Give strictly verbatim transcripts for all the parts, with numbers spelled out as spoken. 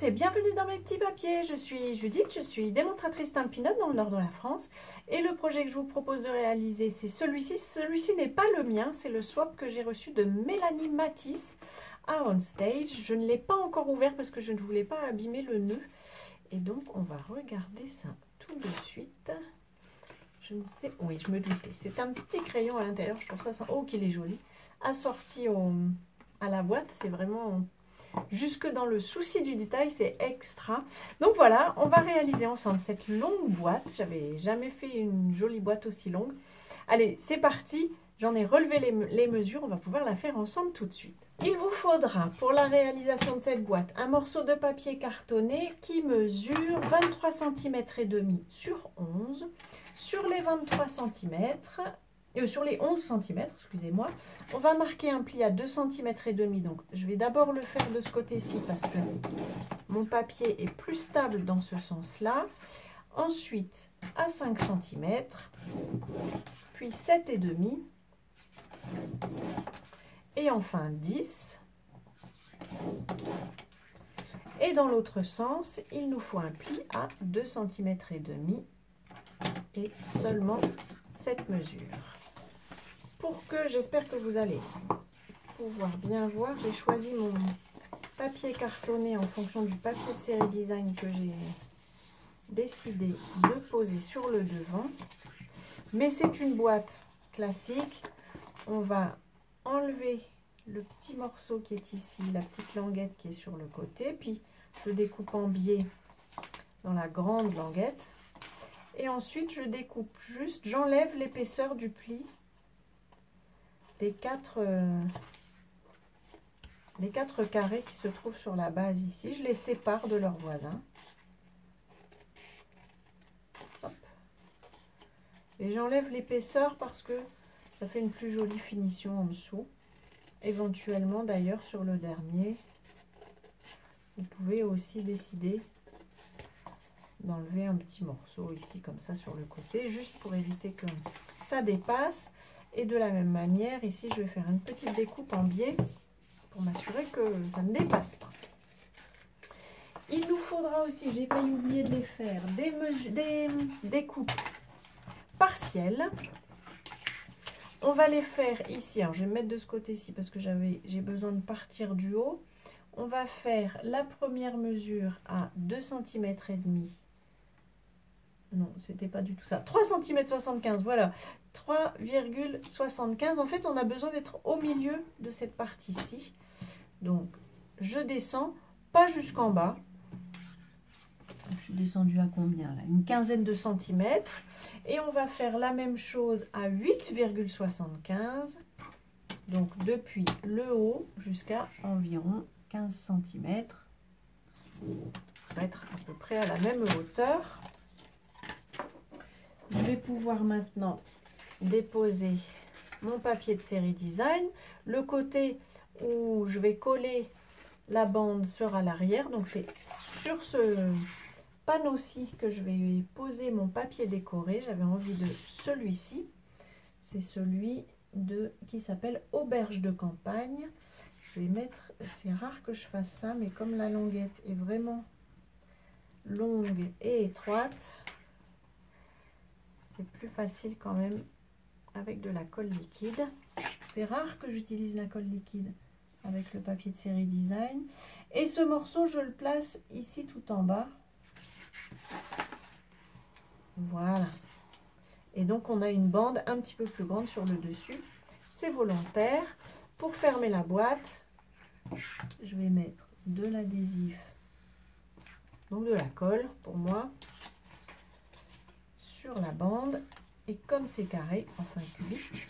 et bienvenue dans mes petits papiers. Je suis Judith, je suis démonstratrice Stampin' Up dans le nord de la France. Et le projet que je vous propose de réaliser, c'est celui-ci. Celui-ci n'est pas le mien, c'est le swap que j'ai reçu de Mélanie Matisse à OnStage. Je ne l'ai pas encore ouvert parce que je ne voulais pas abîmer le nœud. Et donc, on va regarder ça tout de suite. Je ne sais... Oui, je me doutais. C'est un petit crayon à l'intérieur. Je trouve ça... ça... Oh, qu'il est joli. Assorti au... à la boîte, c'est vraiment... Jusque dans le souci du détail, c'est extra. Donc voilà, on va réaliser ensemble cette longue boîte. J'avais jamais fait une jolie boîte aussi longue. Allez, c'est parti. J'en ai relevé les, les mesures. On va pouvoir la faire ensemble tout de suite. Il vous faudra pour la réalisation de cette boîte un morceau de papier cartonné qui mesure vingt-trois centimètres et demi sur onze. Sur les vingt-trois centimètres, euh, sur les onze centimètres, excusez-moi, on va marquer un pli à deux centimètres et demi. Donc, je vais d'abord le faire de ce côté-ci parce que mon papier est plus stable dans ce sens-là. Ensuite, à cinq centimètres, puis sept et demi. Et enfin dix. Et dans l'autre sens, il nous faut un pli à deux centimètres et demi et seulement cette mesure. Pour que, j'espère que vous allez pouvoir bien voir, j'ai choisi mon papier cartonné en fonction du papier de série design que j'ai décidé de poser sur le devant. Mais c'est une boîte classique. On va enlever le petit morceau qui est ici, la petite languette qui est sur le côté, puis je découpe en biais dans la grande languette et ensuite je découpe juste, j'enlève l'épaisseur du pli des quatre euh, des quatre carrés qui se trouvent sur la base ici, je les sépare de leurs voisins. Hop. Et j'enlève l'épaisseur parce que ça fait une plus jolie finition en dessous. Éventuellement d'ailleurs sur le dernier, vous pouvez aussi décider d'enlever un petit morceau ici comme ça sur le côté, juste pour éviter que ça dépasse. Et de la même manière, ici je vais faire une petite découpe en biais pour m'assurer que ça ne dépasse pas. Il nous faudra aussi, j'ai failli oublier de les faire, des, des, des coupes partielles. On va les faire ici. Alors, je vais me mettre de ce côté-ci parce que j'avais, j'ai besoin de partir du haut. On va faire la première mesure à deux centimètres et demi. Non, c'était pas du tout ça. trois centimètres soixante-quinze, voilà. trois virgule soixante-quinze. En fait, on a besoin d'être au milieu de cette partie-ci. Donc, je descends, pas jusqu'en bas. Je suis descendue à combien là? Une quinzaine de centimètres. Et on va faire la même chose à huit virgule soixante-quinze. Donc depuis le haut jusqu'à environ quinze centimètres. Pour être à peu près à la même hauteur. Je vais pouvoir maintenant déposer mon papier de série design. Le côté où je vais coller la bande sera l'arrière. Donc c'est sur ce panneau-ci que je vais poser mon papier décoré. J'avais envie de celui-ci. C'est celui de qui s'appelle Auberge de campagne. Je vais mettre, c'est rare que je fasse ça, mais comme la languette est vraiment longue et étroite, c'est plus facile quand même avec de la colle liquide. C'est rare que j'utilise la colle liquide avec le papier de série design. Et ce morceau, je le place ici tout en bas. Voilà. Et donc, on a une bande un petit peu plus grande sur le dessus. C'est volontaire. Pour fermer la boîte, je vais mettre de l'adhésif, donc de la colle pour moi, sur la bande. Et comme c'est carré, enfin cubique,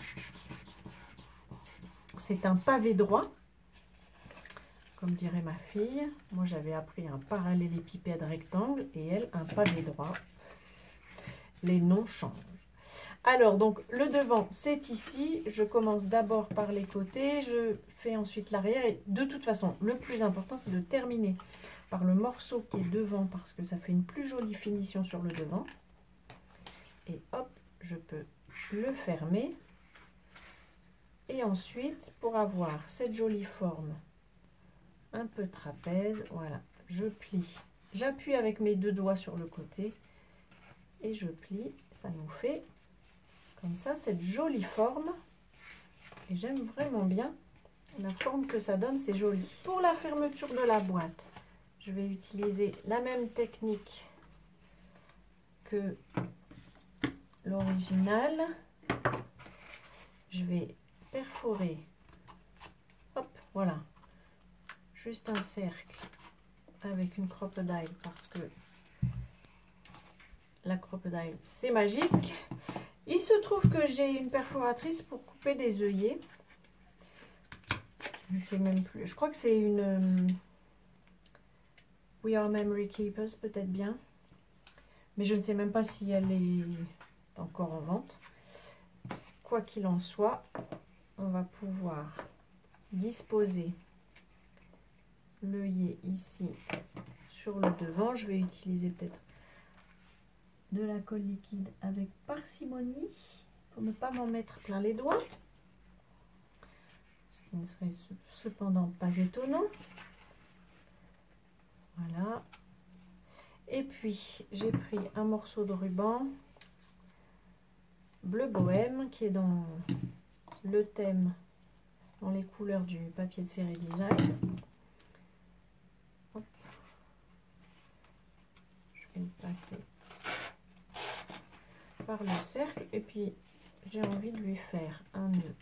c'est un pavé droit, comme dirait ma fille. Moi, j'avais appris un parallélépipède rectangle et elle, un pavé droit. Les noms changent. Alors, donc, le devant, c'est ici. Je commence d'abord par les côtés. Je fais ensuite l'arrière. Et de toute façon, le plus important, c'est de terminer par le morceau qui est devant parce que ça fait une plus jolie finition sur le devant. Et hop, je peux le fermer. Et ensuite, pour avoir cette jolie forme un peu trapèze, voilà, je plie. J'appuie avec mes deux doigts sur le côté et je plie. Ça nous fait comme ça cette jolie forme. Et j'aime vraiment bien la forme que ça donne, c'est joli. Pour la fermeture de la boîte, je vais utiliser la même technique que l'original. Je vais perforer, hop, voilà, juste un cercle avec une crocodile parce que la crocodile c'est magique. Il se trouve que j'ai une perforatrice pour couper des œillets. Je ne sais même plus, je crois que c'est une euh, We Are Memory Keepers, peut-être bien, mais je ne sais même pas si elle est encore en vente. Quoi qu'il en soit, on va pouvoir disposer l'œillet ici sur le devant. Je vais utiliser peut-être de la colle liquide avec parcimonie pour ne pas m'en mettre plein les doigts, ce qui ne serait cependant pas étonnant. Voilà. Et puis j'ai pris un morceau de ruban bleu bohème qui est dans le thème, dans les couleurs du papier de série design. Hop. Je vais le passer par le cercle et puis j'ai envie de lui faire un nœud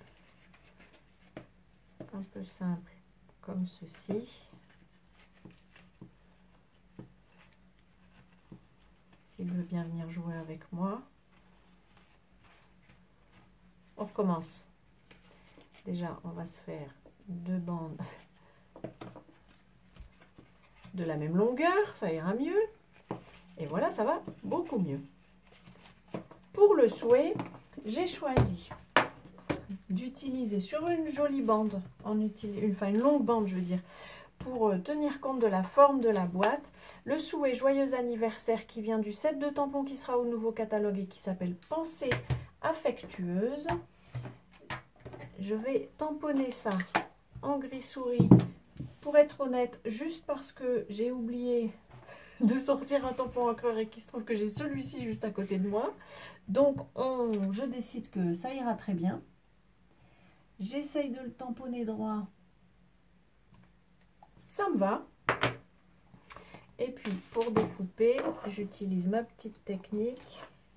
un peu simple comme ceci. S'il veut bien venir jouer avec moi. On recommence. Déjà, on va se faire deux bandes de la même longueur, ça ira mieux. Et voilà, ça va beaucoup mieux. Pour le souhait, j'ai choisi d'utiliser sur une jolie bande, en utilisant, enfin une longue bande, je veux dire, pour tenir compte de la forme de la boîte, le souhait joyeux anniversaire qui vient du set de tampons qui sera au nouveau catalogue et qui s'appelle Pensée affectueuse. Je vais tamponner ça en gris souris, pour être honnête, juste parce que j'ai oublié de sortir un tampon encreur et qu'il se trouve que j'ai celui-ci juste à côté de moi. Donc on, je décide que ça ira très bien. J'essaye de le tamponner droit. Ça me va. Et puis pour découper, j'utilise ma petite technique.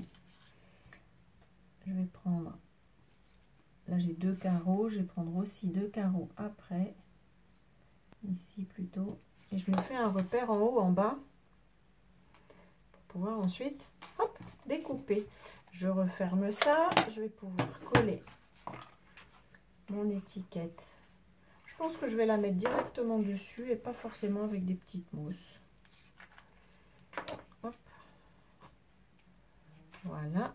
Je vais prendre, là j'ai deux carreaux, je vais prendre aussi deux carreaux après, ici plutôt, et je me fais un repère en haut, en bas, pour pouvoir ensuite, hop, découper. Je referme ça, je vais pouvoir coller mon étiquette. Je pense que je vais la mettre directement dessus et pas forcément avec des petites mousses. Hop. Voilà.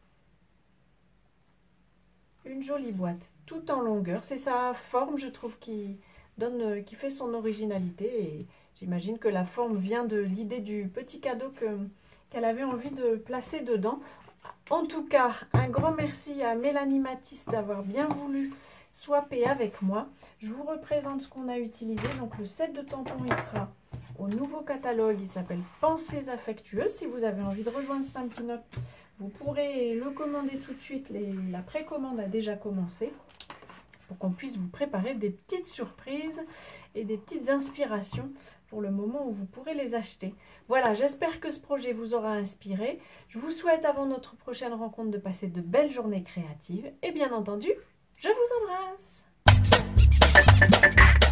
Une jolie boîte, tout en longueur. C'est sa forme, je trouve, qui donne, qui fait son originalité. Et j'imagine que la forme vient de l'idée du petit cadeau que, qu'elle avait envie de placer dedans. En tout cas, un grand merci à Mélanie Matisse d'avoir bien voulu swapper avec moi. Je vous représente ce qu'on a utilisé. Donc le set de tampons, il sera au nouveau catalogue. Il s'appelle Pensées affectueuses. Si vous avez envie de rejoindre Stampin' Up, vous pourrez le commander tout de suite. Les, la précommande a déjà commencé pour qu'on puisse vous préparer des petites surprises et des petites inspirations pour le moment où vous pourrez les acheter. Voilà, j'espère que ce projet vous aura inspiré. Je vous souhaite avant notre prochaine rencontre de passer de belles journées créatives et bien entendu, je vous embrasse.